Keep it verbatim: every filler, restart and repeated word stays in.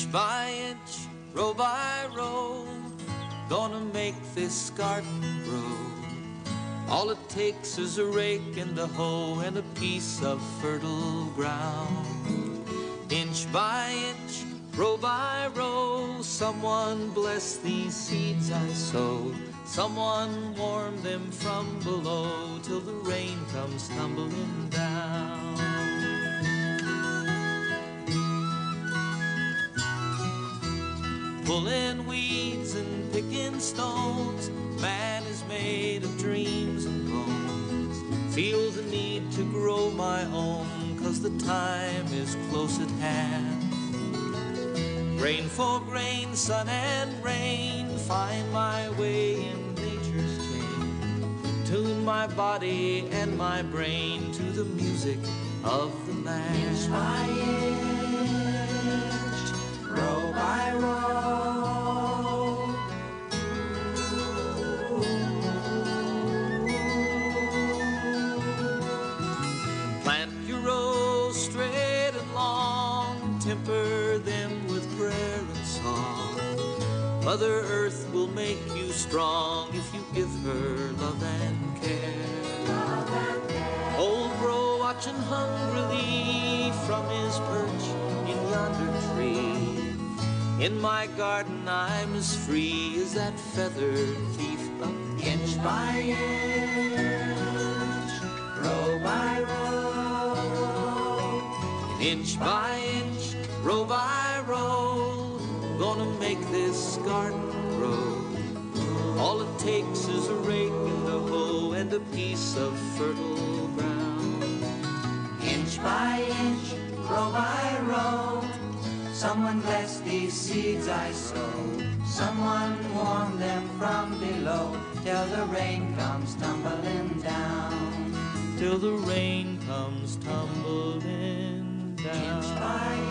Inch by inch, row by row, gonna make this garden grow. All it takes is a rake and a hoe and a piece of fertile ground. Inch by inch, row by row, someone bless these seeds I sowed. Someone warm them from below till the rain comes tumbling down. Pulling weeds and picking stones, man is made of dreams and bones. Feel the need to grow my own, 'cause the time is close at hand. Grain for grain, sun and rain, find my way in nature's chain. Tune my body and my brain to the music of the land. Inch by inch, row by row, plant your rows straight and long, temper them with prayer and song. Mother Earth will make you strong if you give her love and care. Love and care. Old Bro watching hungrily from his perch in yonder tree. In my garden I'm as free as that feathered thief up the inch by inch, row by row. Inch by inch, row by row, gonna make this garden grow. All it takes is a rake and a hoe and a piece of fertile ground. Inch by inch, row by row, someone bless these seeds I sow. Someone warm them from below till the rain comes tumbling down. Till the rain comes tumbling down. Inch by